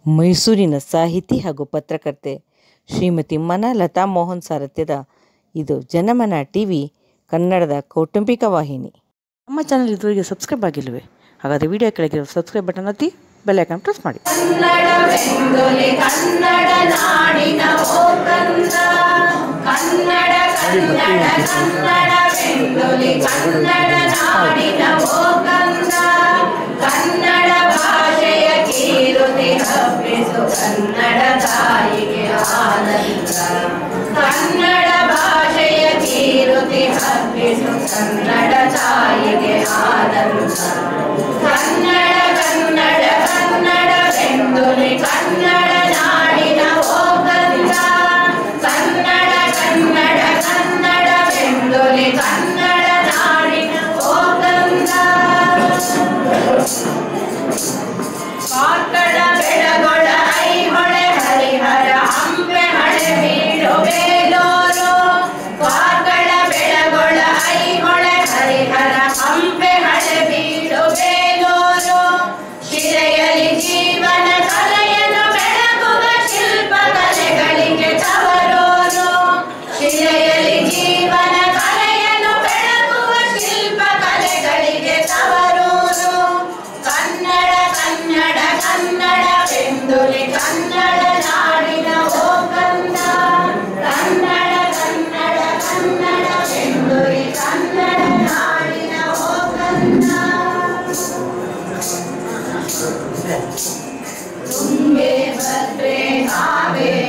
ಮೈಸೂರಿನ ಸಾಹಿತಿ ಹಾಗೂ ಪತ್ರಕರ್ತೆ ಶ್ರೀಮತಿ ಮನಲತಾ ಮೋಹನ್ ಸಾರಥ್ಯದ ಇದು ಜನಮನ ಟಿವಿ ಕನ್ನಡದ ಕೌಟುಂಬಿಕ ವಾಹಿನಿ. ನಮ್ಮ ಚಾನಲ್ ಇದುವರೆಗೆ ಸಬ್ಸ್ಕ್ರೈಬ್ ಆಗಿಲ್ಲವೇ? ಹಾಗಾದರೆ ವಿಡಿಯೋ ಕೆಳಗಿರೋ ಸಬ್ಸ್ಕ್ರೈಬ್ ಬಟನ್ ಒತ್ತಿ ಬೆಲ್ ಐಕಾನ್ ಪ್ರೆಸ್ ಮಾಡಿ. ಕನ್ನಡ ಭಾಷೆಯ ಕೀರುತಿ ಹಬ್ಬಿಸು ಕನ್ನಡ ತಾಯಿಗೆ ಆನಂದ. ಕನ್ನಡ ಭಾಷೆಯ ಕೀರುತಿ ಹಬ್ಬಿಸು ಕನ್ನಡ ತಾಯಿಗೆ ಆನಂದ. ಕನ್ನಡ ಕನ್ನಡ ಕನ್ನಡವೆಂದುಲಿ ಕನ್ನಡ ನಾಡಿನ ಹೋಗಂದ. ಕನ್ನಡ ಕನ್ನಡ ಕನ್ನಡವೆಂದುಲಿ ಕನ್ನಡ ನಾಡಿನ ಹೋಗಂದ. ಕಾರ್ಕಳ ಬೆಳಗೊಳ ಐಹೊಳೆ ಹರಿಹರ ಹಂಪೆ ಹಳೆ ಬೀಡು ಬೇಲೂರು. ಕಾರ್ಕಳ ಬೆಳಗೊಳ ಐಹೊಳೆ ಹರಿಹರ ಹಂಪೆ ಹಳೆ ಬೀಡು ಬೇಲೂರು. ಶಿಲೆಯಲ್ಲಿ ಜೀವನ ಕಲೆಯನ್ನು ಬೆಳಗುವ ಶಿಲ್ಪ ಕಲೆಗಳಿಗೆ ತವರೂರು. ಶಿಲೆಯಲ್ಲಿ ಜೀವನ ಕಲೆಯನ್ನು ಬೆಳಗುವ ಶಿಲ್ಪ ಕಲೆಗಳಿಗೆ ತವರೂರು. ಕನ್ನಡ ಕನ್ನಡ ಕನ್ನಡವೆಂದುಲಿ ಕನ್ನಡ ನಾಡಿನ ಹೋಗಂದ. ಕನ್ನಡ ಕನ್ನಡ ಕನ್ನಡವೆಂದುಲಿ ಕನ್ನಡ ನಾಡಿನ ಹೋಗಂದ. ತುಂಗೆ ಭದ್ರೆ ಕಾವೇರಿ